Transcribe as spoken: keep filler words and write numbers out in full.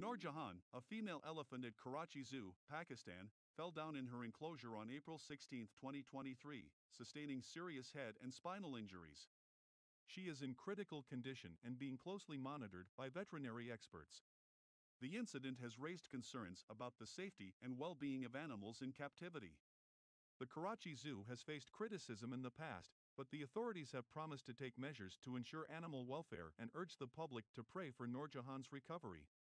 Noor Jehan, a female elephant at Karachi Zoo, Pakistan, fell down in her enclosure on April sixteenth, twenty twenty-three, sustaining serious head and spinal injuries. She is in critical condition and being closely monitored by veterinary experts. The incident has raised concerns about the safety and well-being of animals in captivity. The Karachi Zoo has faced criticism in the past, but the authorities have promised to take measures to ensure animal welfare and urge the public to pray for Noor Jehan's recovery.